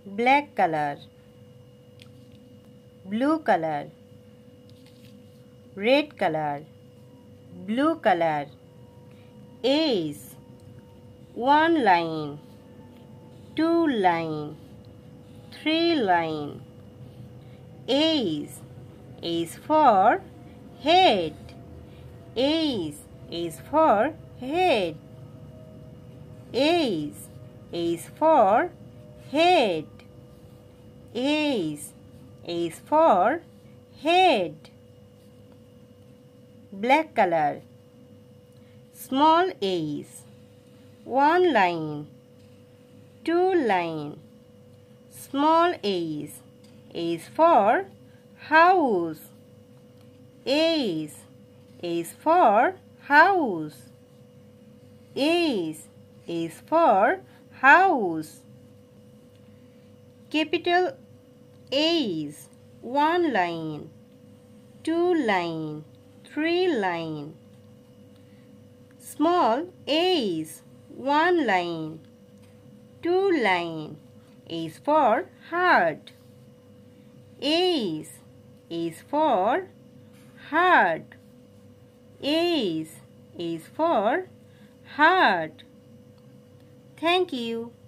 black color, blue color, red color, blue color. A is 1 line, 2 line, 3 line. A is for head. A is for head. A is for head. A is for head. Black color. Small a's. 1 line, 2 line. Small a's is for house. A is for house. A is for house. Capital A's. 1 line, 2 line, 3 line. Small a's. 1 line, 2 line is for heart. A is for heart. A is for heart. Thank you.